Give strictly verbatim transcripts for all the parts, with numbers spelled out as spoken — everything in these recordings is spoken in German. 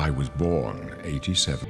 I was born eighty-seven.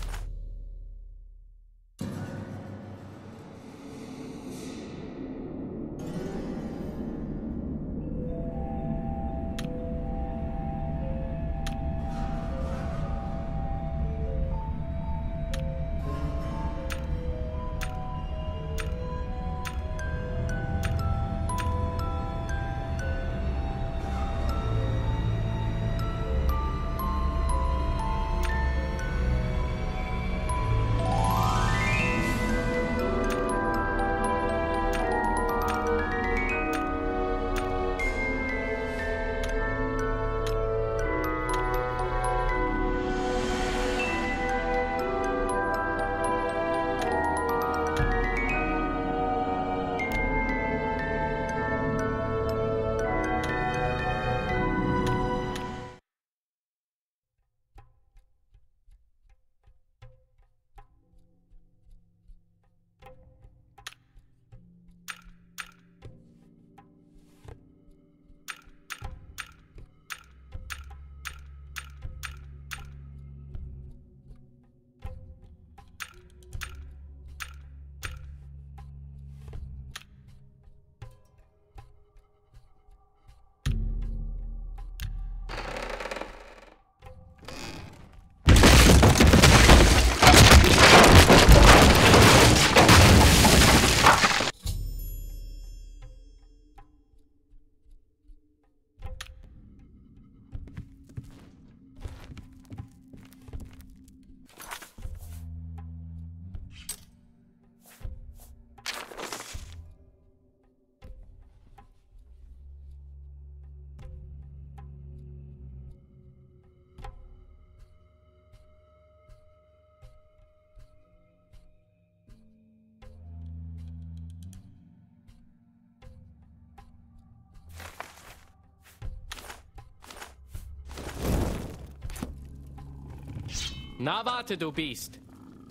Na warte, du Biest.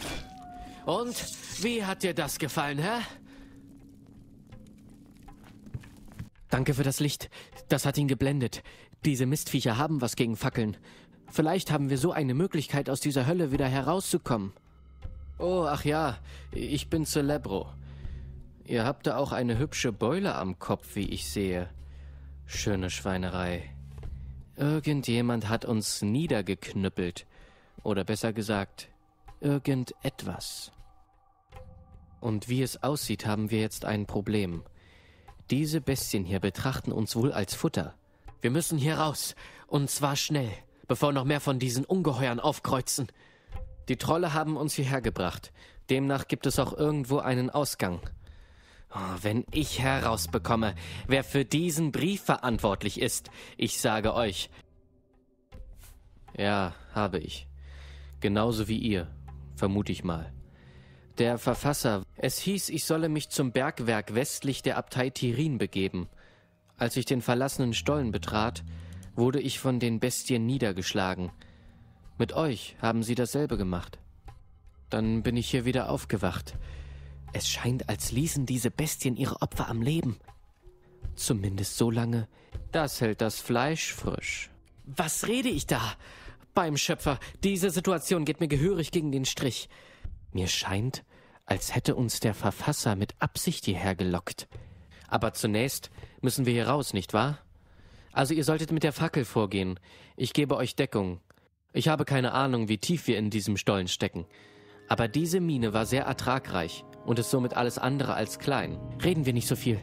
Und, wie hat dir das gefallen, hä? Danke für das Licht. Das hat ihn geblendet. Diese Mistviecher haben was gegen Fackeln. Vielleicht haben wir so eine Möglichkeit, aus dieser Hölle wieder herauszukommen. Oh, ach ja, ich bin Celebro. Ihr habt da auch eine hübsche Beule am Kopf, wie ich sehe. Schöne Schweinerei. Irgendjemand hat uns niedergeknüppelt. Oder besser gesagt, irgendetwas. Und wie es aussieht, haben wir jetzt ein Problem. Diese Bestien hier betrachten uns wohl als Futter. Wir müssen hier raus. Und zwar schnell, bevor noch mehr von diesen Ungeheuern aufkreuzen. Die Trolle haben uns hierher gebracht. Demnach gibt es auch irgendwo einen Ausgang. Oh, wenn ich herausbekomme, wer für diesen Brief verantwortlich ist, ich sage euch. Ja, habe ich. Genauso wie ihr, vermute ich mal. Der Verfasser, es hieß, ich solle mich zum Bergwerk westlich der Abtei Tirin begeben. Als ich den verlassenen Stollen betrat, wurde ich von den Bestien niedergeschlagen. Mit euch haben sie dasselbe gemacht. Dann bin ich hier wieder aufgewacht. Es scheint, als ließen diese Bestien ihre Opfer am Leben. Zumindest so lange. Das hält das Fleisch frisch. Was rede ich da? Beim Schöpfer, diese Situation geht mir gehörig gegen den Strich. Mir scheint, als hätte uns der Verfasser mit Absicht hierher gelockt. Aber zunächst müssen wir hier raus, nicht wahr? Also ihr solltet mit der Fackel vorgehen. Ich gebe euch Deckung. Ich habe keine Ahnung, wie tief wir in diesem Stollen stecken. Aber diese Mine war sehr ertragreich und ist somit alles andere als klein. Reden wir nicht so viel.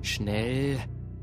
Schnell.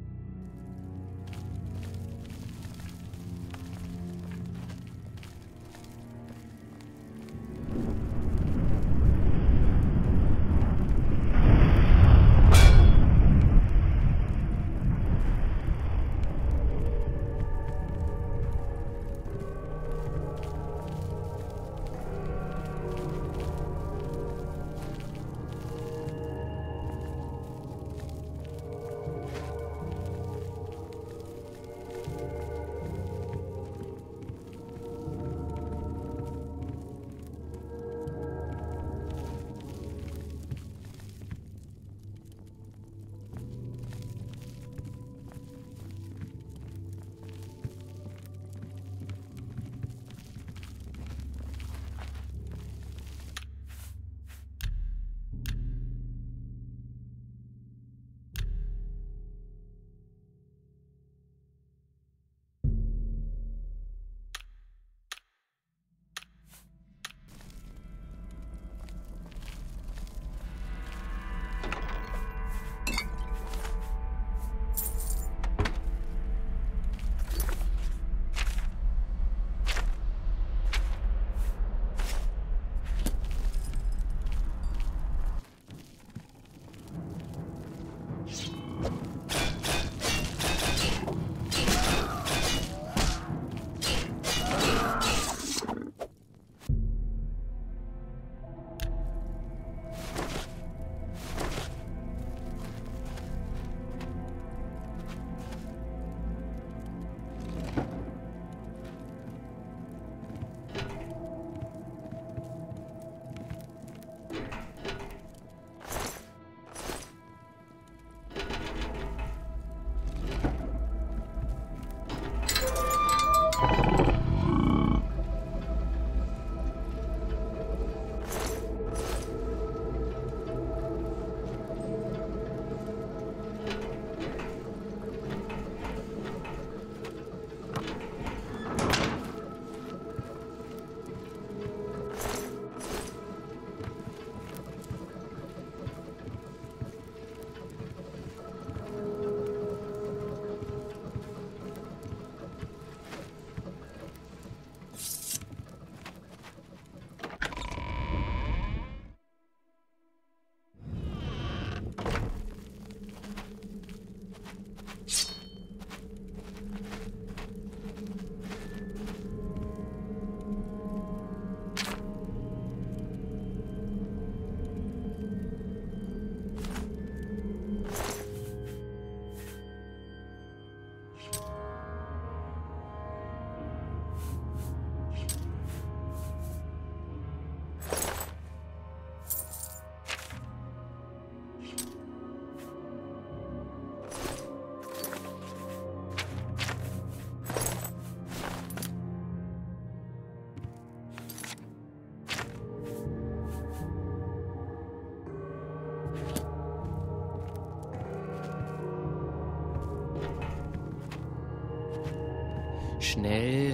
Schnell.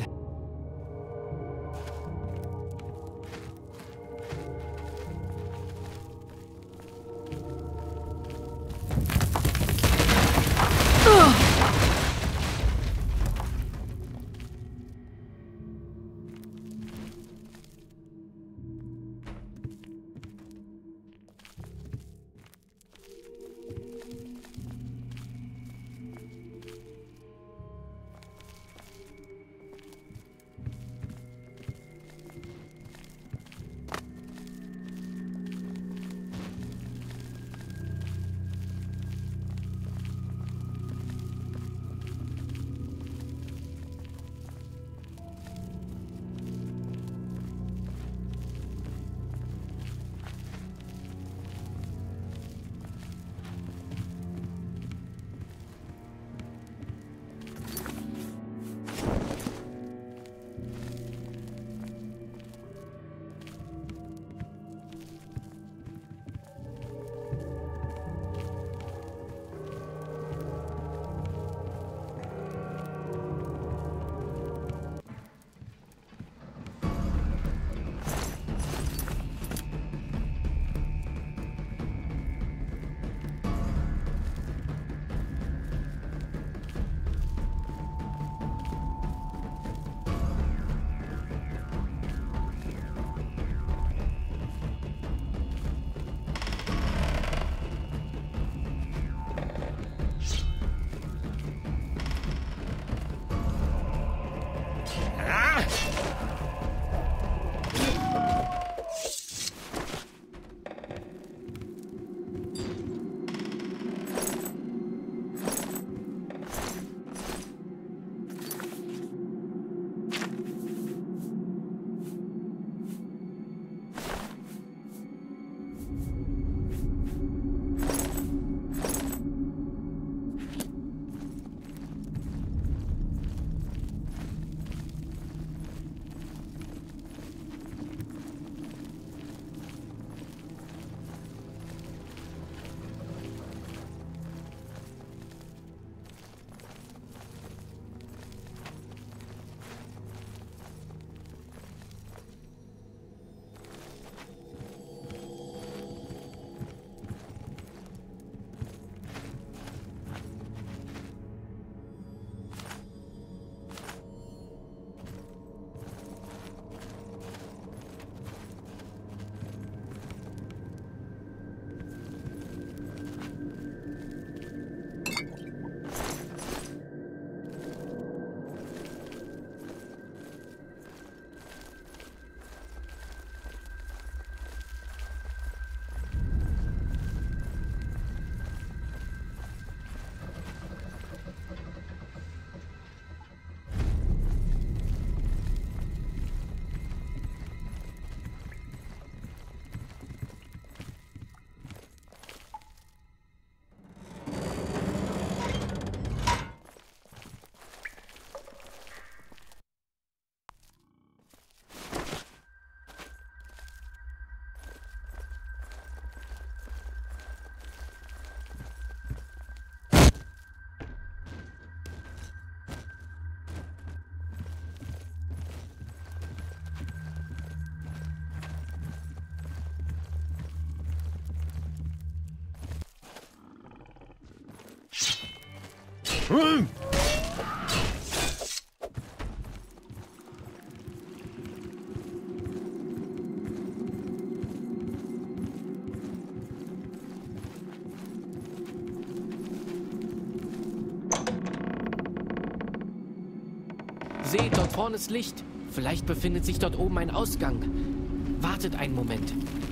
Seht, dort vorne ist Licht. Vielleicht befindet sich dort oben ein Ausgang. Wartet einen Moment.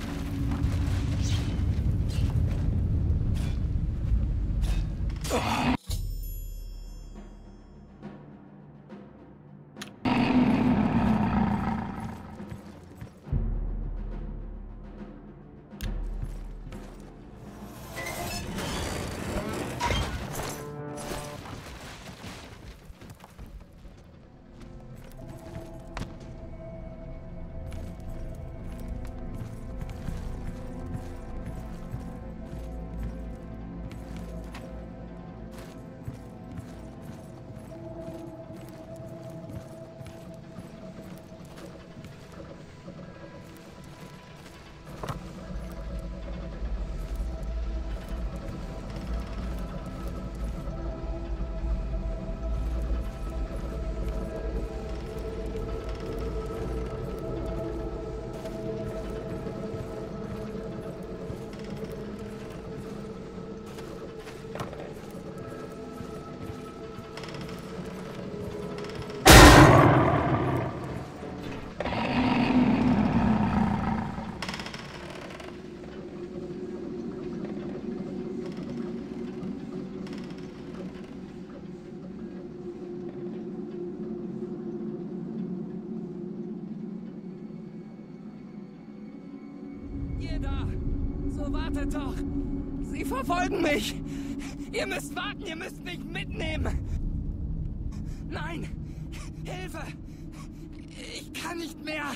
Ihr da! So wartet doch! Sie verfolgen mich! Ihr müsst warten, ihr müsst mich mitnehmen! Nein! Hilfe! Ich kann nicht mehr!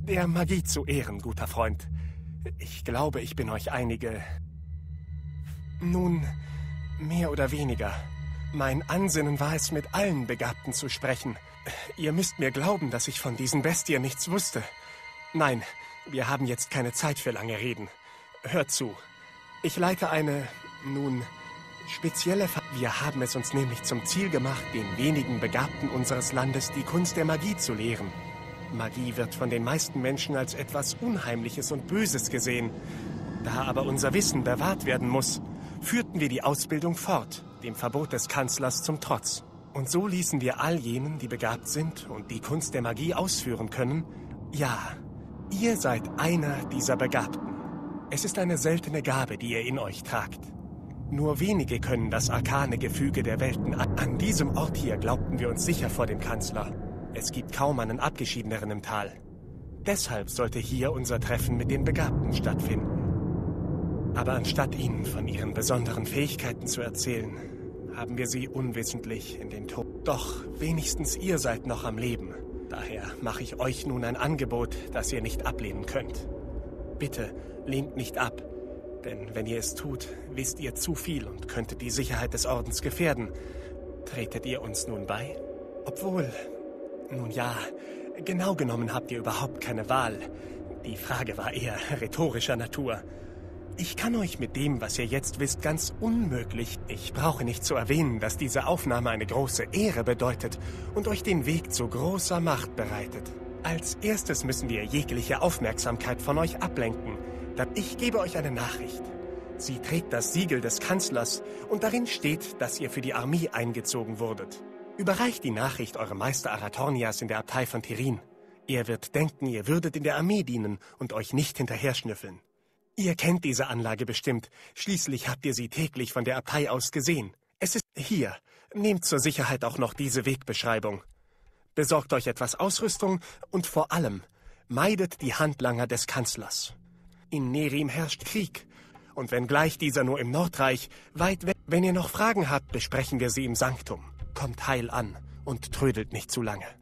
Der Magie zu Ehren, guter Freund. Ich glaube, ich bin euch einige... Nun, mehr oder weniger. Mein Ansinnen war es, mit allen Begabten zu sprechen. Ihr müsst mir glauben, dass ich von diesen Bestien nichts wusste. Nein, wir haben jetzt keine Zeit für lange Reden. Hört zu. Ich leite eine, nun, spezielle... Ver wir haben es uns nämlich zum Ziel gemacht, den wenigen Begabten unseres Landes die Kunst der Magie zu lehren. Magie wird von den meisten Menschen als etwas Unheimliches und Böses gesehen. Da aber unser Wissen bewahrt werden muss, führten wir die Ausbildung fort, dem Verbot des Kanzlers zum Trotz. Und so ließen wir all jenen, die begabt sind und die Kunst der Magie ausführen können, ja, ihr seid einer dieser Begabten. Es ist eine seltene Gabe, die ihr in euch tragt. Nur wenige können das arkane Gefüge der Welten an. An diesem Ort hier glaubten wir uns sicher vor dem Kanzler. Es gibt kaum einen Abgeschiedeneren im Tal. Deshalb sollte hier unser Treffen mit den Begabten stattfinden. Aber anstatt ihnen von ihren besonderen Fähigkeiten zu erzählen, haben wir sie unwissentlich in den Tod. Doch wenigstens ihr seid noch am Leben. Daher mache ich euch nun ein Angebot, das ihr nicht ablehnen könnt. Bitte, lehnt nicht ab, denn wenn ihr es tut, wisst ihr zu viel und könntet die Sicherheit des Ordens gefährden. Tretet ihr uns nun bei? Obwohl, nun ja, genau genommen habt ihr überhaupt keine Wahl. Die Frage war eher rhetorischer Natur. Ich kann euch mit dem, was ihr jetzt wisst, ganz unmöglich... Ich brauche nicht zu erwähnen, dass diese Aufnahme eine große Ehre bedeutet und euch den Weg zu großer Macht bereitet. Als erstes müssen wir jegliche Aufmerksamkeit von euch ablenken. Ich gebe euch eine Nachricht. Sie trägt das Siegel des Kanzlers und darin steht, dass ihr für die Armee eingezogen wurdet. Überreicht die Nachricht eurem Meister Aratornias in der Abtei von Tirin. Er wird denken, ihr würdet in der Armee dienen und euch nicht hinterher schnüffeln. Ihr kennt diese Anlage bestimmt. Schließlich habt ihr sie täglich von der Abtei aus gesehen. Es ist hier. Nehmt zur Sicherheit auch noch diese Wegbeschreibung. Besorgt euch etwas Ausrüstung und vor allem meidet die Handlanger des Kanzlers. In Nehrim herrscht Krieg. Und wenngleich dieser nur im Nordreich weit weg... Wenn ihr noch Fragen habt, besprechen wir sie im Sanktum. Kommt heil an und trödelt nicht zu lange.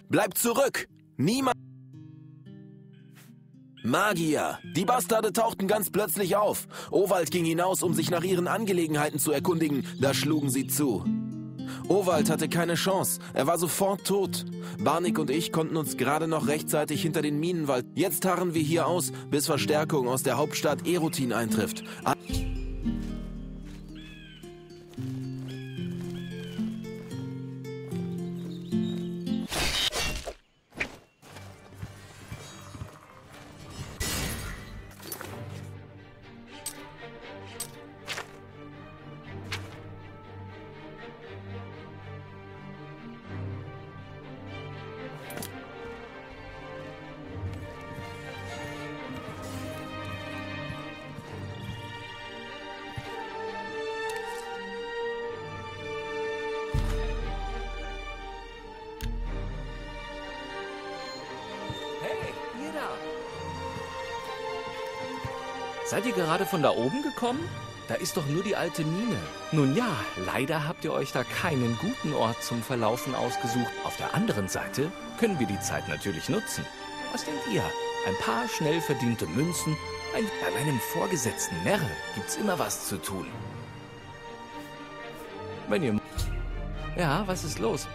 Bleibt zurück! Niemand... Magier! Die Bastarde tauchten ganz plötzlich auf. Owald ging hinaus, um sich nach ihren Angelegenheiten zu erkundigen. Da schlugen sie zu. Owald hatte keine Chance. Er war sofort tot. Barnik und ich konnten uns gerade noch rechtzeitig hinter den Minenwald. Jetzt harren wir hier aus, bis Verstärkung aus der Hauptstadt Erotin eintrifft. Seid ihr gerade von da oben gekommen? Da ist doch nur die alte Mine. Nun ja, leider habt ihr euch da keinen guten Ort zum Verlaufen ausgesucht. Auf der anderen Seite können wir die Zeit natürlich nutzen. Was denkt ihr? Ein paar schnell verdiente Münzen. Ein bei meinem Vorgesetzten Nehrim gibt's immer was zu tun. Wenn ihr... Ja, was ist los?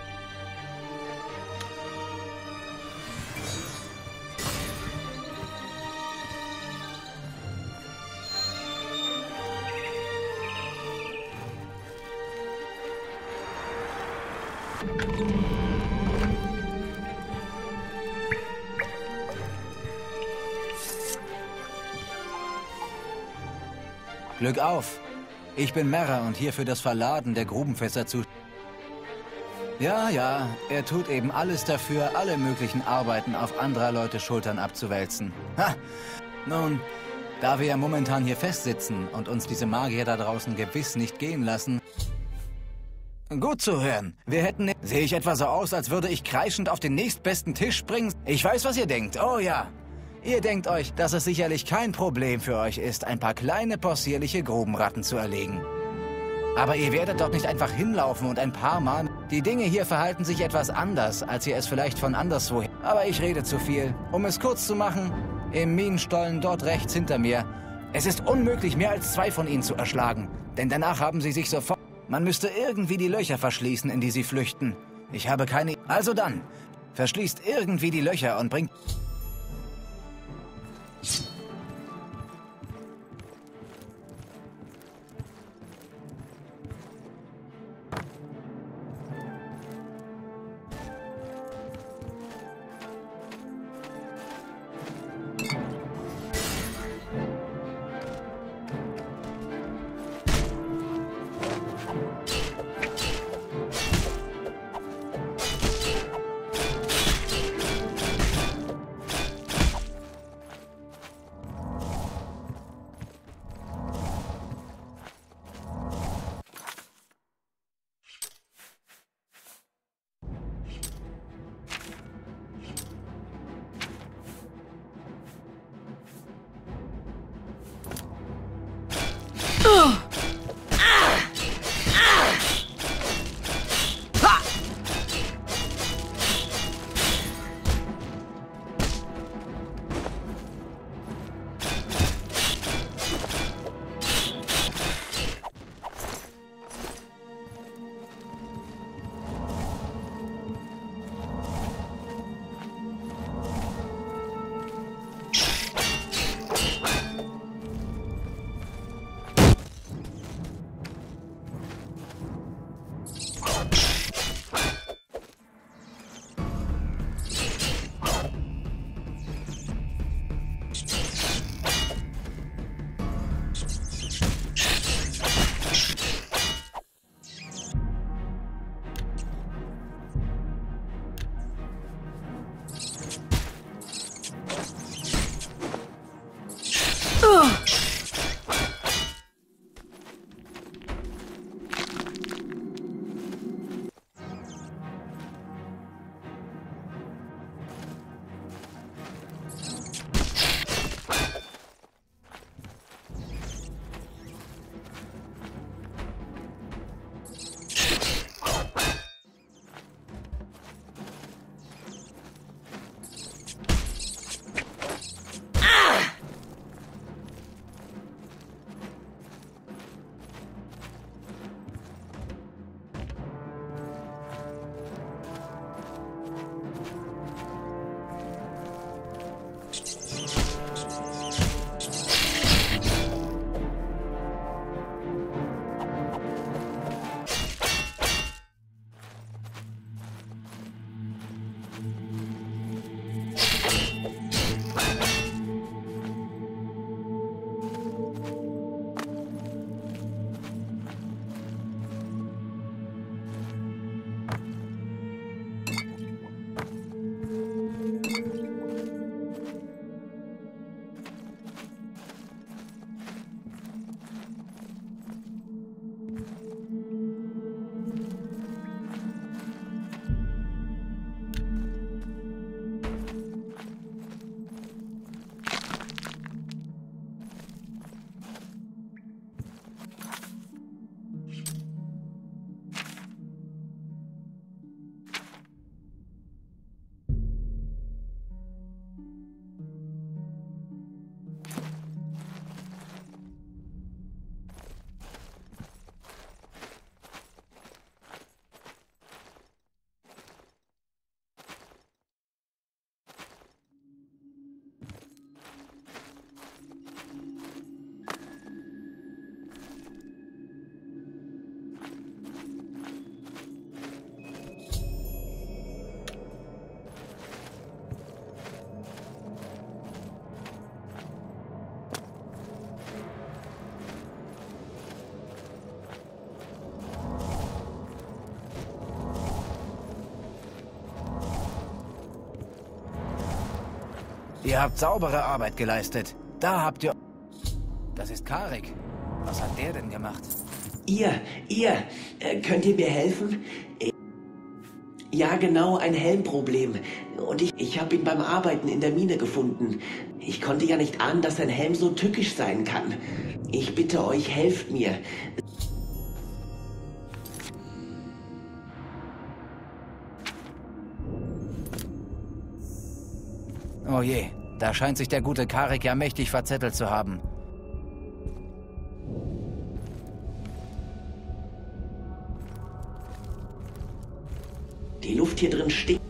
Glück auf! Ich bin Merra und hier für das Verladen der Grubenfässer zu... Ja, ja, er tut eben alles dafür, alle möglichen Arbeiten auf anderer Leute Schultern abzuwälzen. Ha! Nun, da wir ja momentan hier festsitzen und uns diese Magier da draußen gewiss nicht gehen lassen... Gut zu hören. Wir hätten... Sehe ich etwa so aus, als würde ich kreischend auf den nächstbesten Tisch springen? Ich weiß, was ihr denkt. Oh ja. Ihr denkt euch, dass es sicherlich kein Problem für euch ist, ein paar kleine possierliche Grubenratten zu erlegen. Aber ihr werdet dort nicht einfach hinlaufen und ein paar Mal... Die Dinge hier verhalten sich etwas anders, als ihr es vielleicht von anderswo... Aber ich rede zu viel. Um es kurz zu machen, im Minenstollen dort rechts hinter mir. Es ist unmöglich, mehr als zwei von ihnen zu erschlagen. Denn danach haben sie sich sofort... Man müsste irgendwie die Löcher verschließen, in die sie flüchten. Ich habe keine... Also dann, verschließt irgendwie die Löcher und bringt... Ihr habt saubere Arbeit geleistet. Da habt ihr... Das ist Karik. Was hat der denn gemacht? Ihr, ihr, äh, könnt ihr mir helfen? Äh, ja, genau, ein Helmproblem. Und ich, ich habe ihn beim Arbeiten in der Mine gefunden. Ich konnte ja nicht ahnen, dass ein Helm so tückisch sein kann. Ich bitte euch, helft mir. Oh je, da scheint sich der gute Karik ja mächtig verzettelt zu haben. Die Luft hier drin stinkt.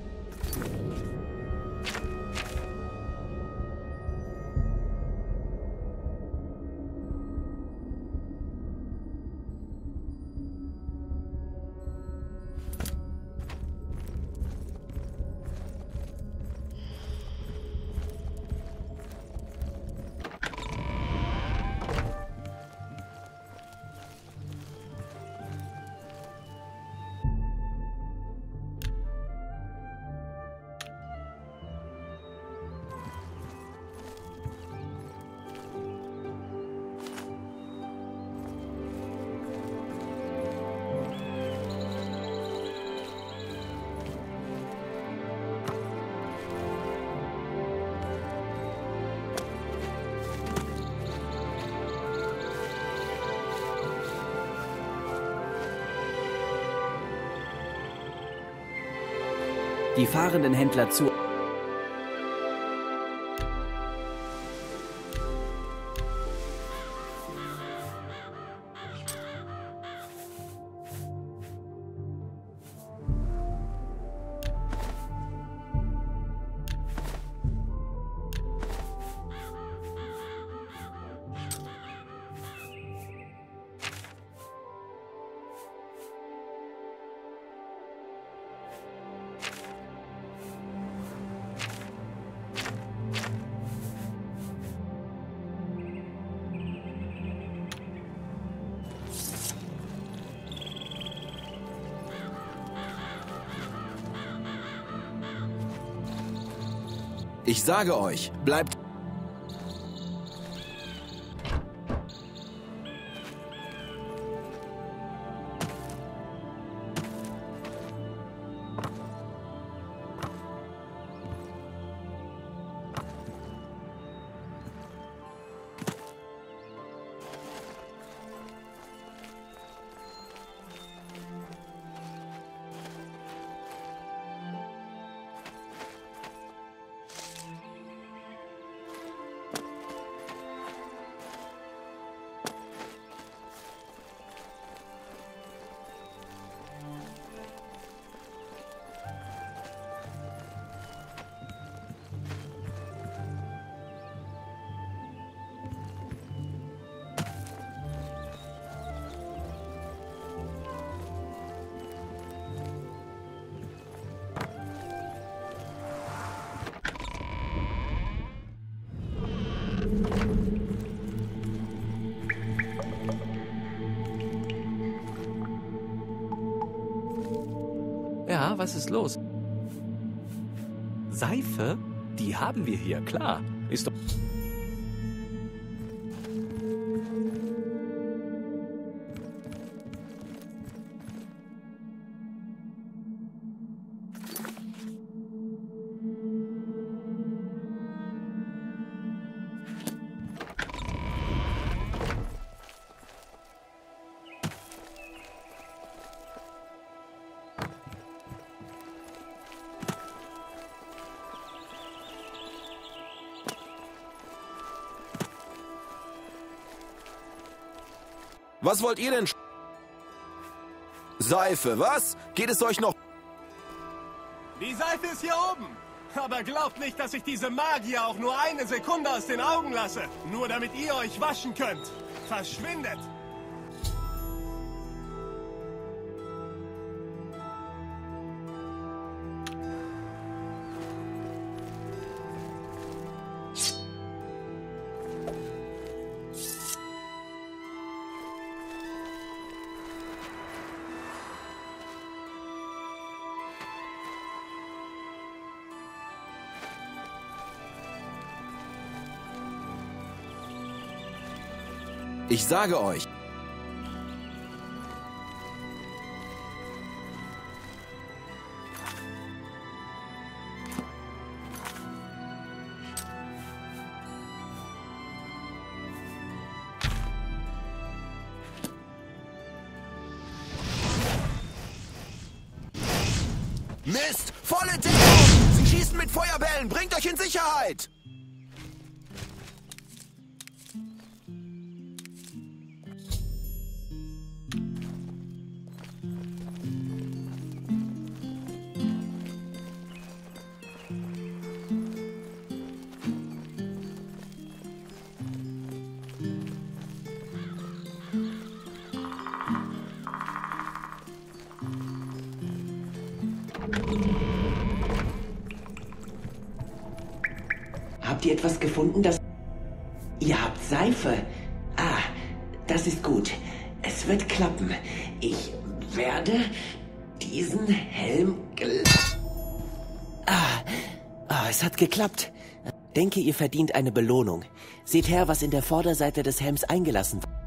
Die fahrenden Händler zu. Ich sage euch, bleibt... Ja, was ist los? Seife? Die haben wir hier, klar. Ist doch... Was wollt ihr denn? sch- Seife, was? Geht es euch noch... Die Seife ist hier oben. Aber glaubt nicht, dass ich diese Magier auch nur eine Sekunde aus den Augen lasse. Nur damit ihr euch waschen könnt. Verschwindet! Ich sage euch. Mist! Volle Deckung! Sie schießen mit Feuerbällen! Bringt euch in Sicherheit! Habt ihr etwas gefunden, das... Ihr habt Seife. Ah, das ist gut. Es wird klappen. Ich werde diesen Helm... gel- Ah, ah, es hat geklappt. Denke, ihr verdient eine Belohnung. Seht her, was in der Vorderseite des Helms eingelassen war.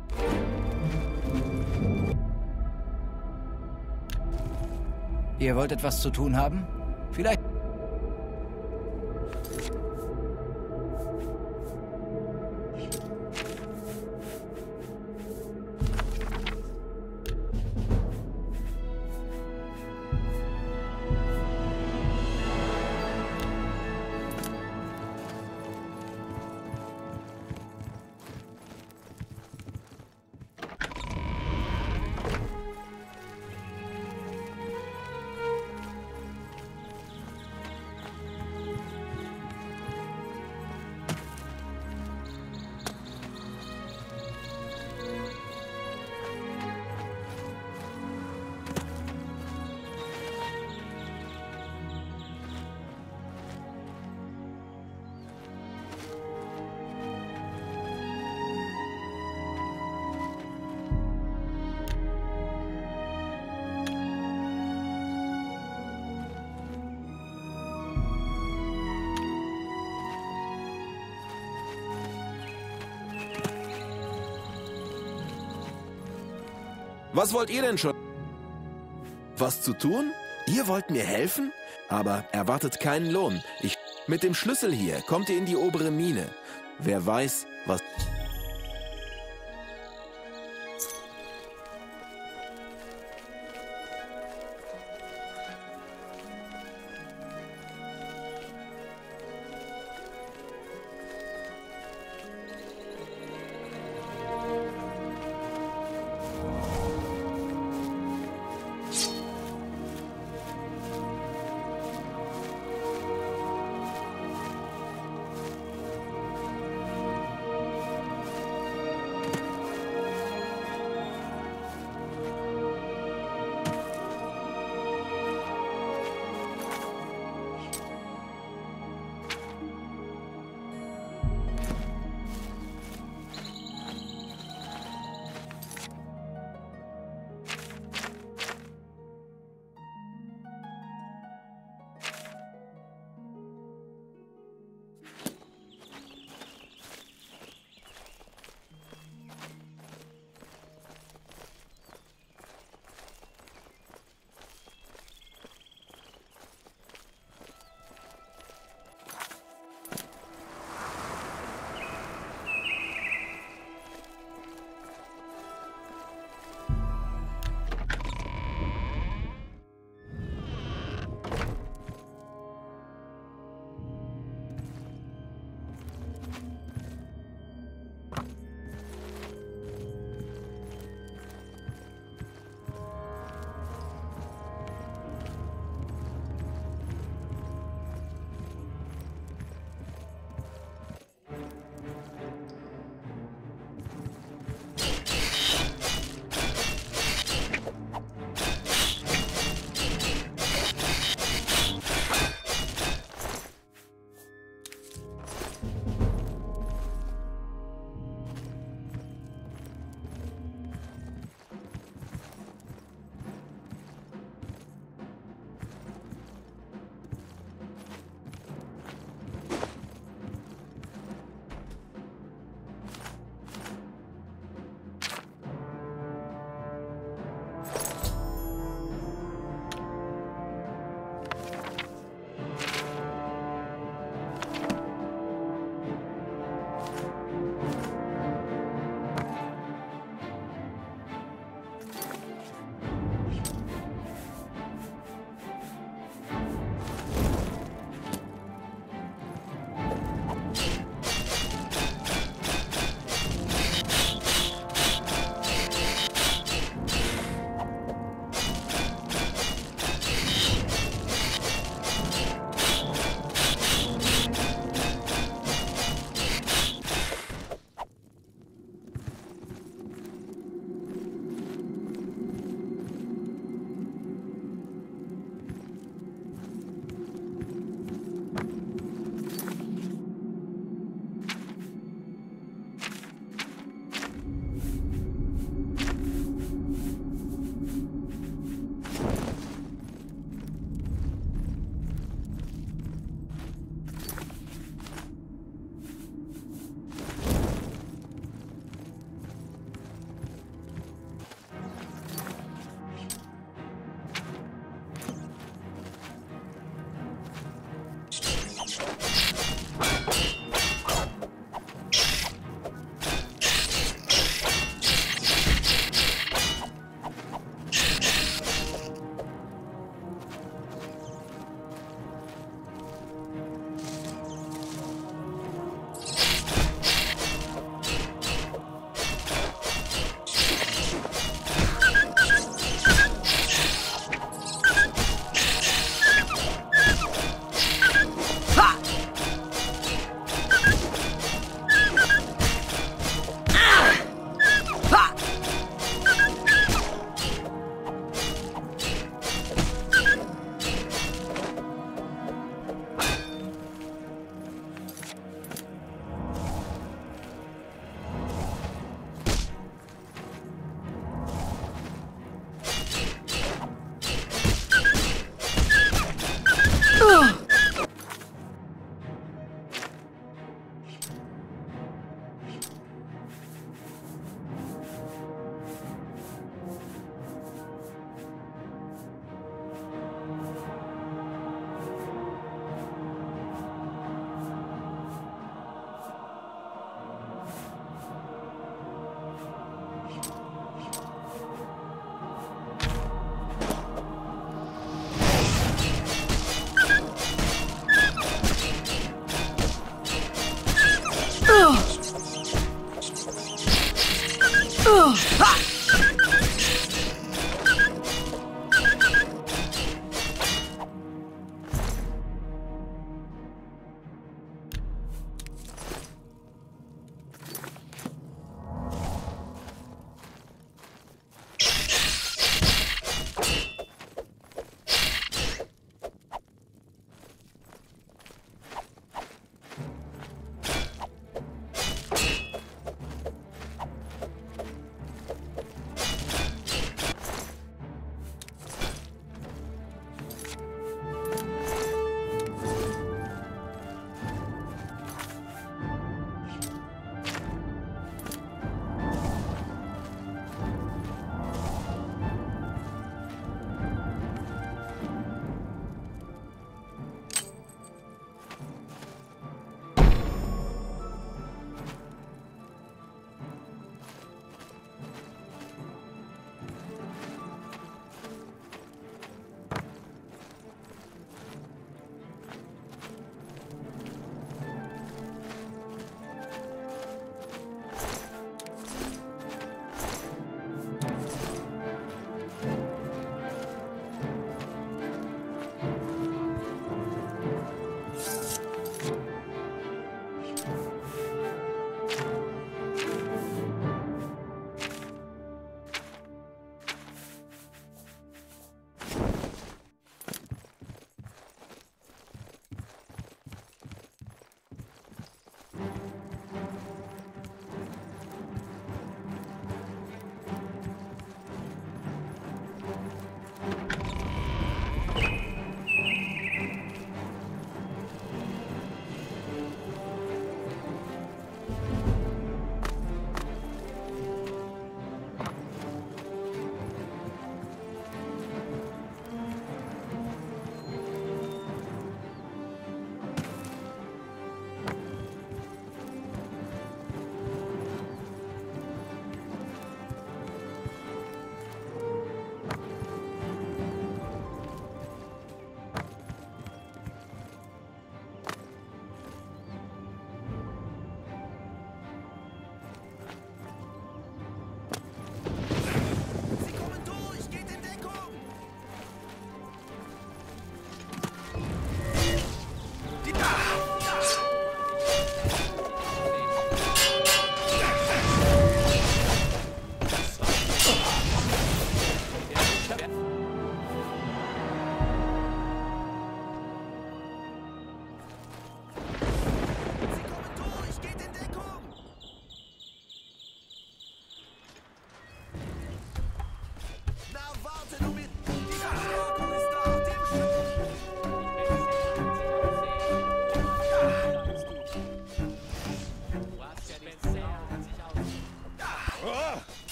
Ihr wollt etwas zu tun haben? Vielleicht... Was wollt ihr denn schon? Was zu tun? Ihr wollt mir helfen? Aber erwartet keinen Lohn. Ich... Mit dem Schlüssel hier kommt ihr in die obere Mine. Wer weiß, was...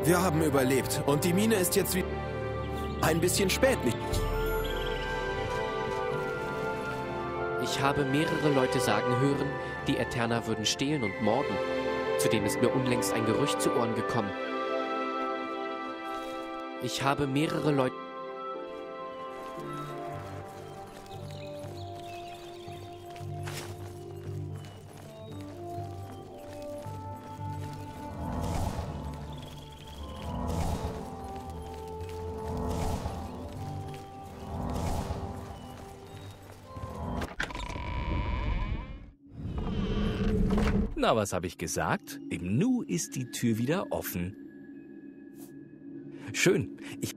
Wir haben überlebt und die Mine ist jetzt wie... ein bisschen spät, nicht? Ich habe mehrere Leute sagen hören, die Eterna würden stehlen und morden. Zudem ist mir unlängst ein Gerücht zu Ohren gekommen. Ich habe mehrere Leute... Na, was habe ich gesagt? Im Nu ist die Tür wieder offen. Schön. Ich...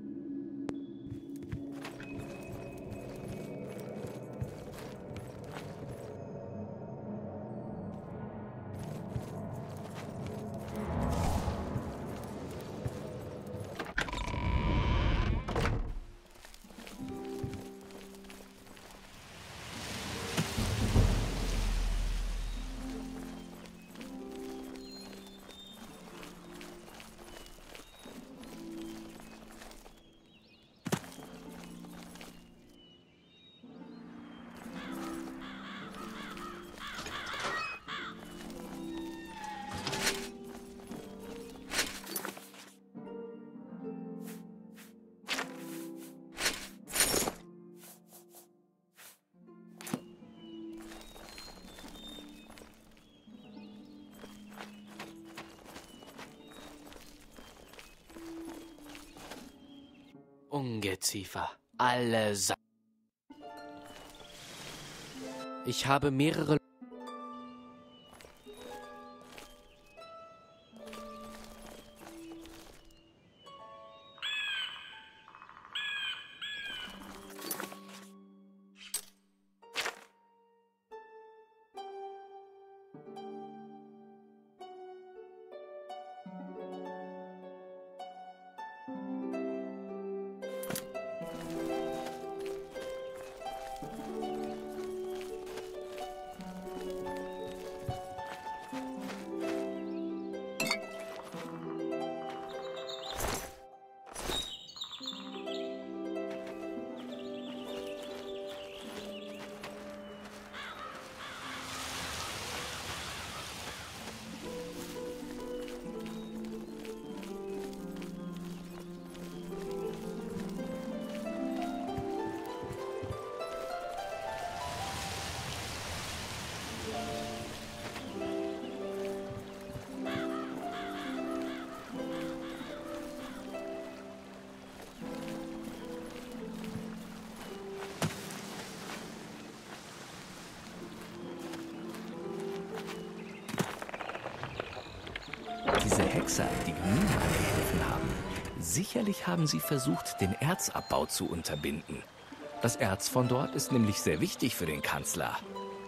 Ungeziefer. Alle Sa Ich habe mehrere... Diese Hexer, die die Mine angegriffen haben, sicherlich haben sie versucht, den Erzabbau zu unterbinden. Das Erz von dort ist nämlich sehr wichtig für den Kanzler.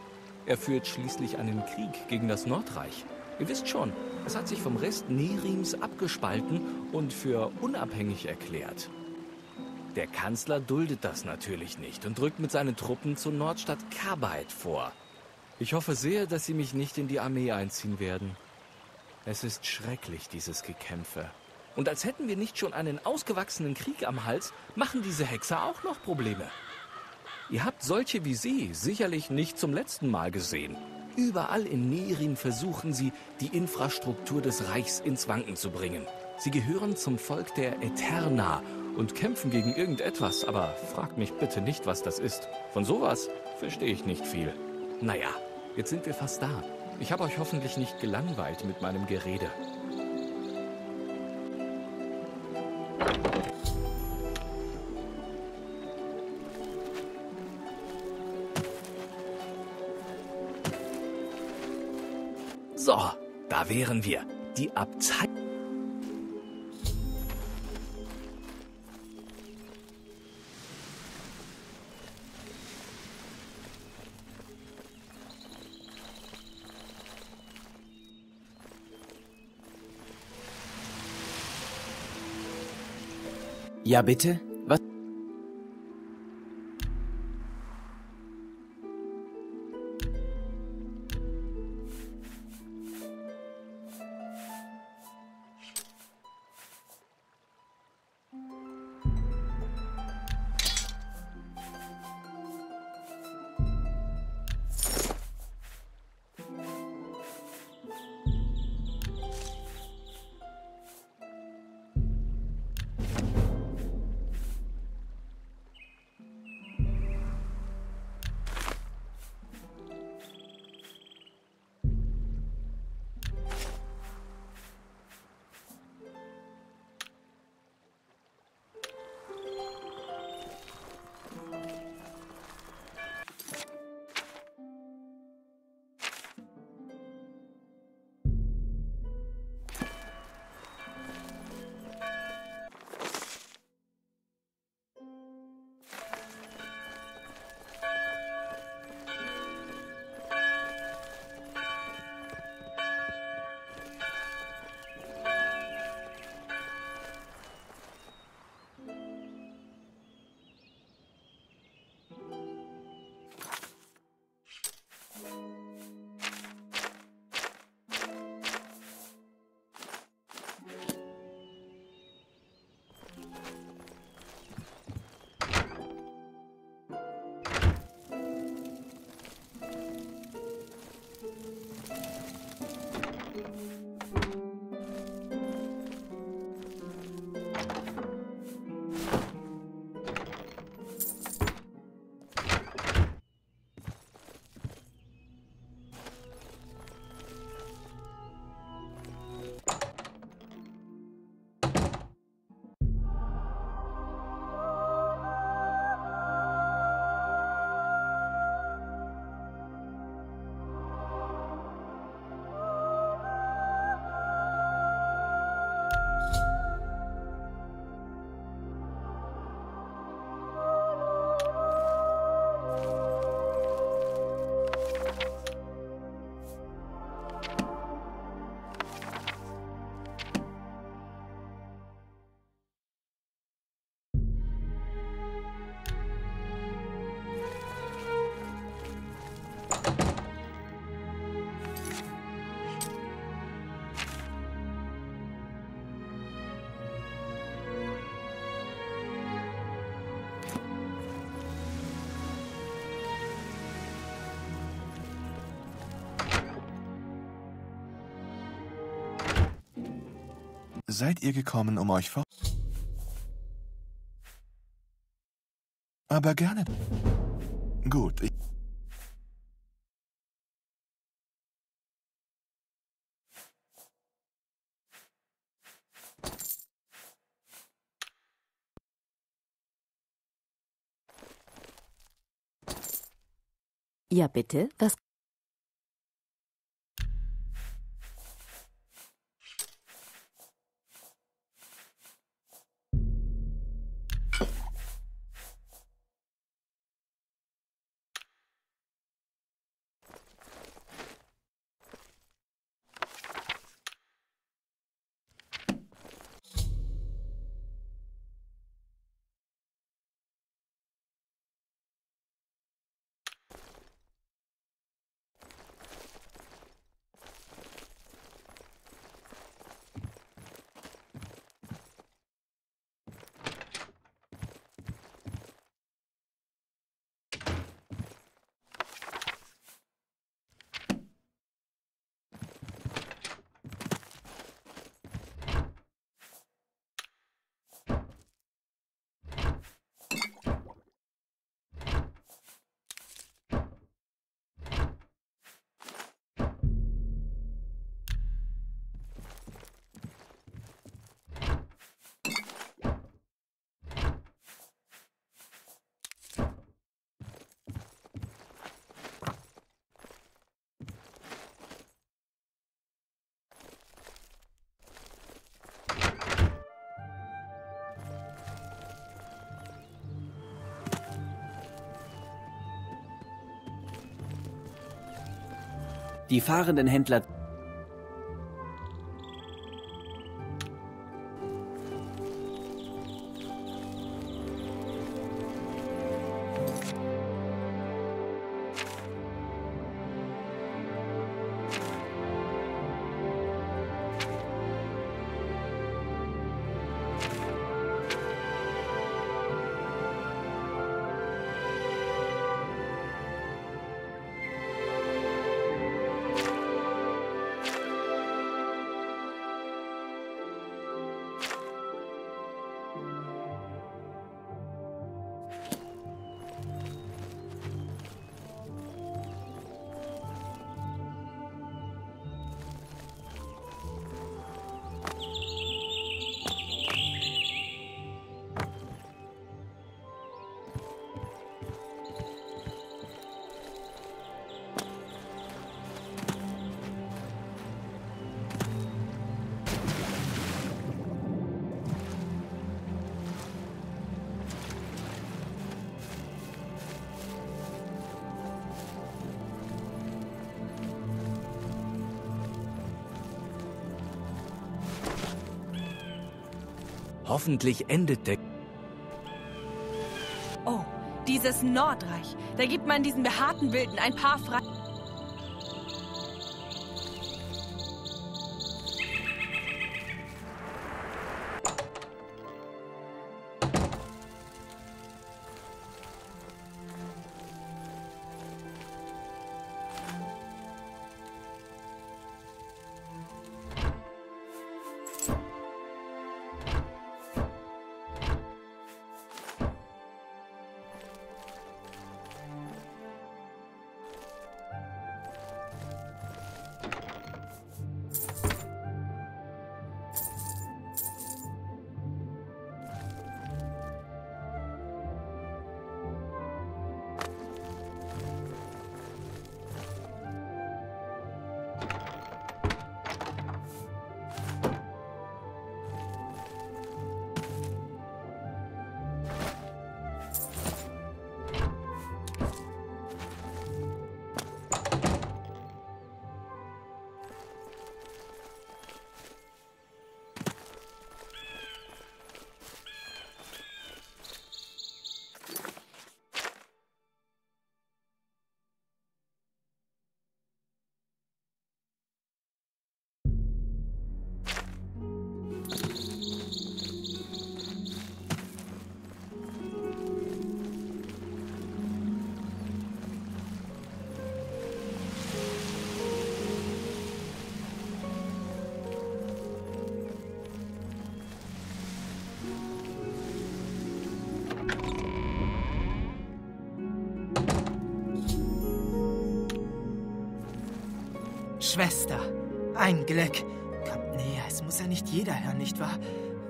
Er führt schließlich einen Krieg gegen das Nordreich. Ihr wisst schon, es hat sich vom Rest Nehrims abgespalten und für unabhängig erklärt. Der Kanzler duldet das natürlich nicht und rückt mit seinen Truppen zur Nordstadt Carbide vor. Ich hoffe sehr, dass sie mich nicht in die Armee einziehen werden. Es ist schrecklich, dieses Gekämpfe. Und als hätten wir nicht schon einen ausgewachsenen Krieg am Hals, machen diese Hexer auch noch Probleme. Ihr habt solche wie sie sicherlich nicht zum letzten Mal gesehen. Überall in Nehrim versuchen sie, die Infrastruktur des Reichs ins Wanken zu bringen. Sie gehören zum Volk der Eterna und kämpfen gegen irgendetwas, aber fragt mich bitte nicht, was das ist. Von sowas verstehe ich nicht viel. Naja, jetzt sind wir fast da. Ich habe euch hoffentlich nicht gelangweilt mit meinem Gerede. So, da wären wir. Die Abtei... Ja, bitte? Was? Seid ihr gekommen, um euch vor... Aber gerne. Gut, ich... Ja, bitte? Was? Die fahrenden Händler... Hoffentlich endet der... Oh, dieses Nordreich. Da gibt man diesen behaarten Wilden ein paar frei... Schwester. Ein Glück. Kommt näher, es muss ja nicht jeder hören, nicht wahr?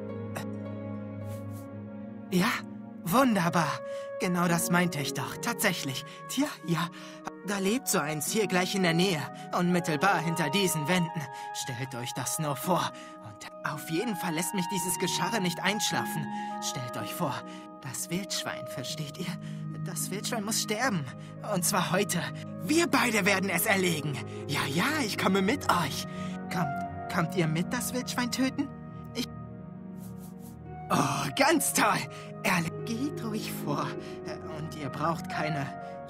Ja, wunderbar. Genau das meinte ich doch, tatsächlich. Tja, ja, da lebt so eins hier gleich in der Nähe, unmittelbar hinter diesen Wänden. Stellt euch das nur vor. Und auf jeden Fall lässt mich dieses Gescharre nicht einschlafen. Stellt euch vor, das Wildschwein, versteht ihr? Das Wildschwein muss sterben. Und zwar heute. Wir beide werden es erlegen. Ja, ja, ich komme mit euch. Kommt, kommt ihr mit, das Wildschwein töten? Ich... Oh, ganz toll. Ehrlich, geht ruhig vor. Und ihr braucht keine...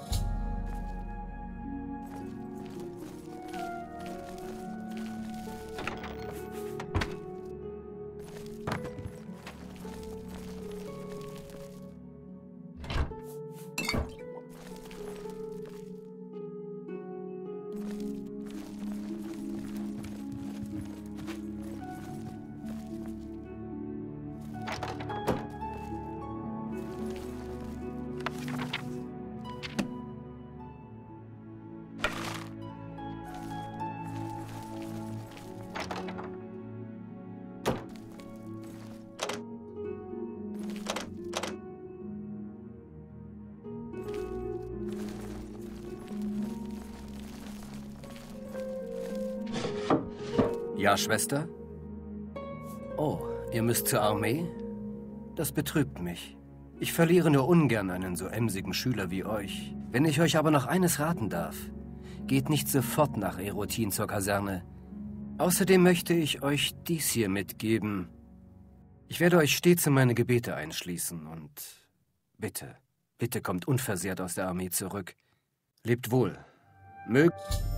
Ja, Schwester? Oh, ihr müsst zur Armee? Das betrübt mich. Ich verliere nur ungern einen so emsigen Schüler wie euch. Wenn ich euch aber noch eines raten darf, geht nicht sofort nach Erotin zur Kaserne. Außerdem möchte ich euch dies hier mitgeben. Ich werde euch stets in meine Gebete einschließen und bitte, bitte kommt unversehrt aus der Armee zurück. Lebt wohl. Mögt...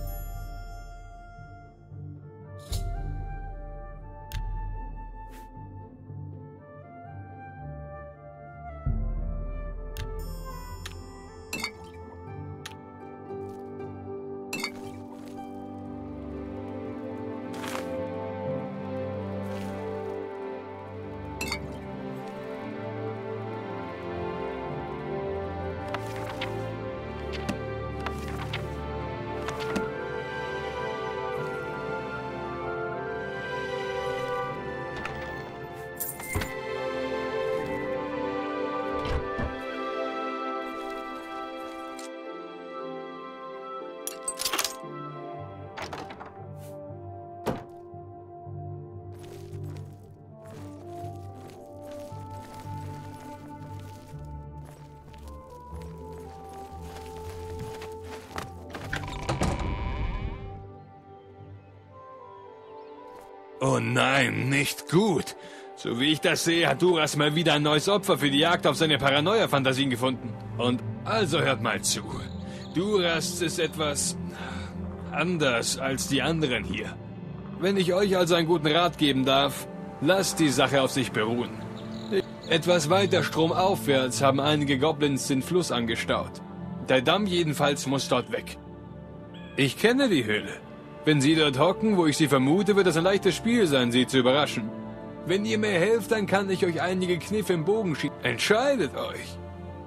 Oh nein, nicht gut. So wie ich das sehe, hat Duras mal wieder ein neues Opfer für die Jagd auf seine Paranoia-Fantasien gefunden. Und also hört mal zu. Duras ist etwas anders als die anderen hier. Wenn ich euch also einen guten Rat geben darf, lasst die Sache auf sich beruhen. Etwas weiter stromaufwärts haben einige Goblins den Fluss angestaut. Der Damm jedenfalls muss dort weg. Ich kenne die Höhle. Wenn Sie dort hocken, wo ich Sie vermute, wird es ein leichtes Spiel sein, Sie zu überraschen. Wenn ihr mir helft, dann kann ich euch einige Kniffe im Bogen schieben. Entscheidet euch.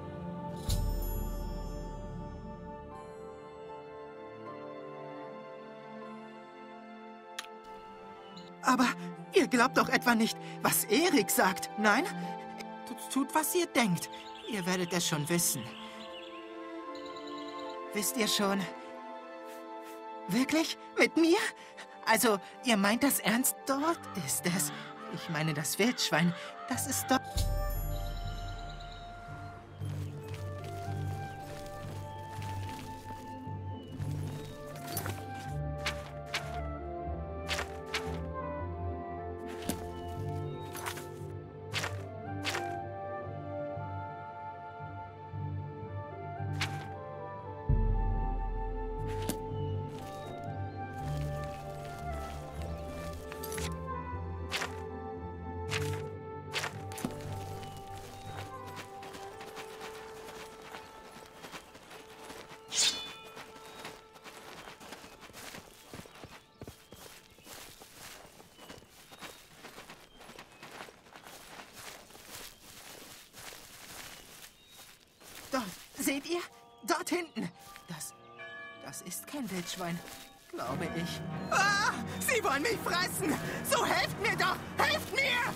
Aber ihr glaubt doch etwa nicht, was Erik sagt, nein? Tut, was ihr denkt. Ihr werdet es schon wissen. Wisst ihr schon... Wirklich? Mit mir? Also, ihr meint das ernst? Dort ist es. Ich meine das Wildschwein. Das ist dort. Dort, seht ihr? Dort hinten. Das, das ist kein Wildschwein. glaube ich. Ah, sie wollen mich fressen! So helft mir doch! Helft mir!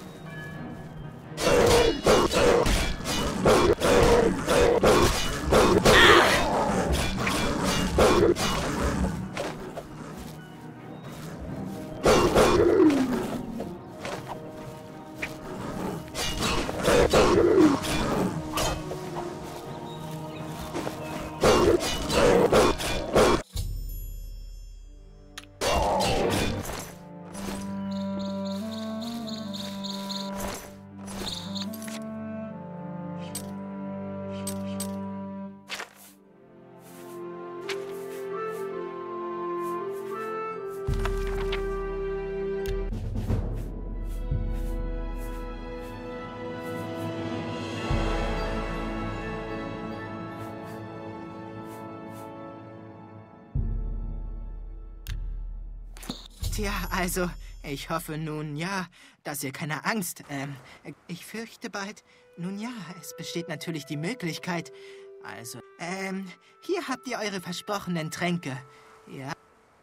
Tja, also, ich hoffe nun, ja, dass ihr keine Angst, ähm, ich fürchte bald, nun ja, es besteht natürlich die Möglichkeit, also, ähm, hier habt ihr eure versprochenen Tränke, ja.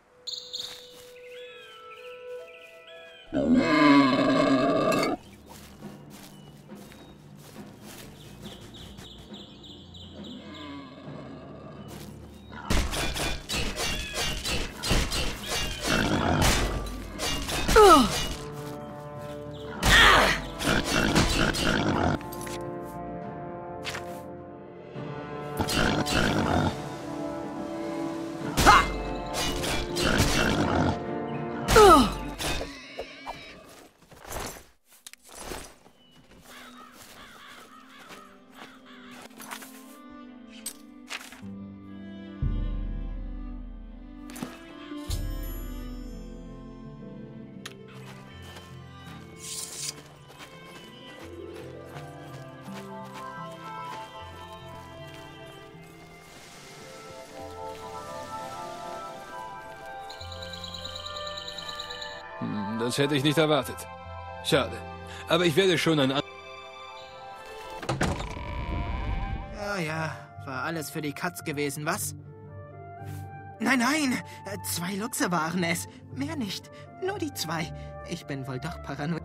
Das hätte ich nicht erwartet. Schade. Aber ich werde schon ein... Ja, ja, war alles für die Katz gewesen, was? Nein, nein, zwei Luchse waren es. Mehr nicht, nur die zwei. Ich bin wohl doch paranoid.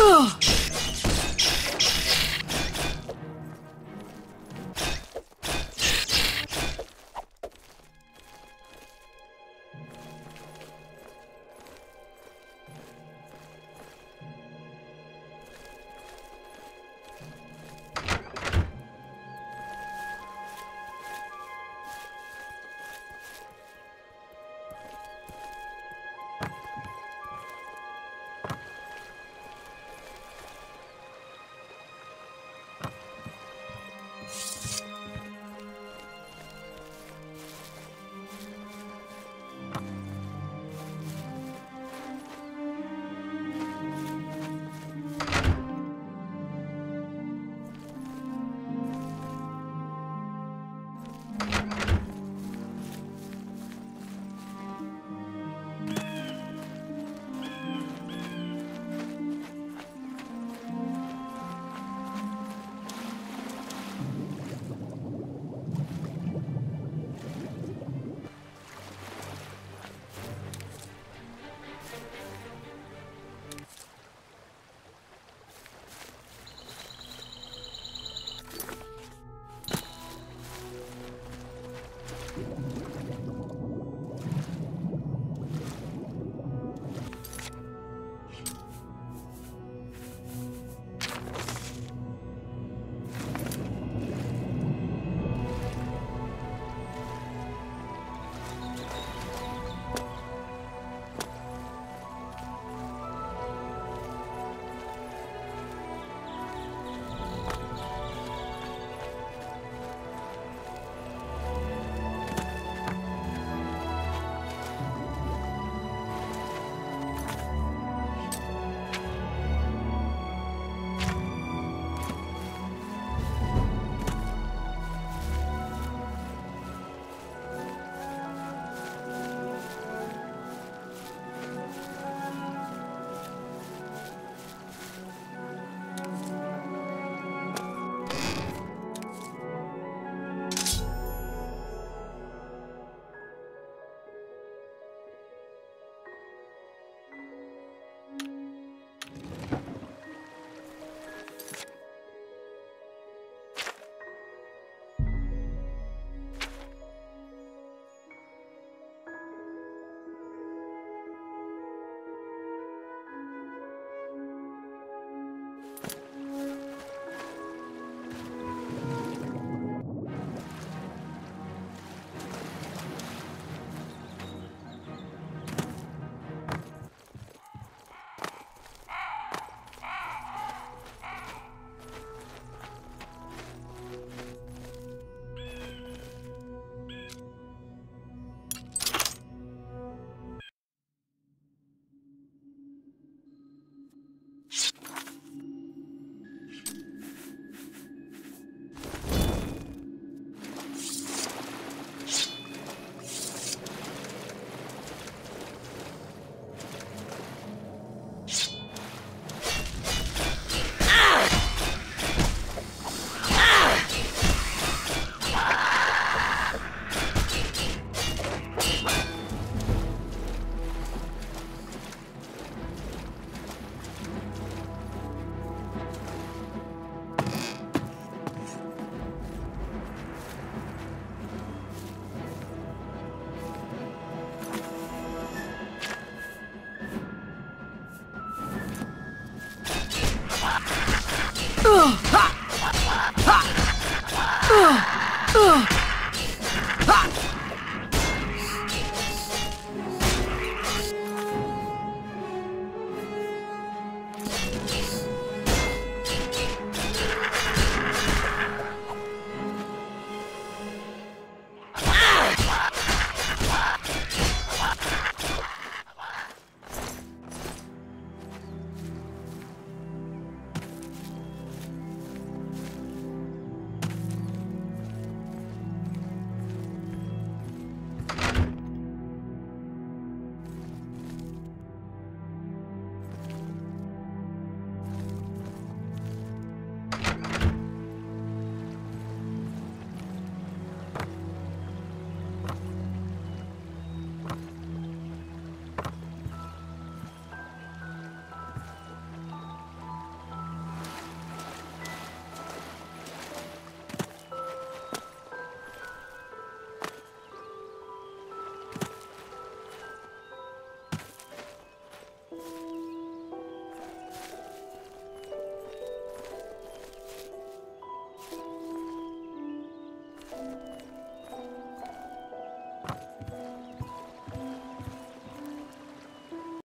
Ugh!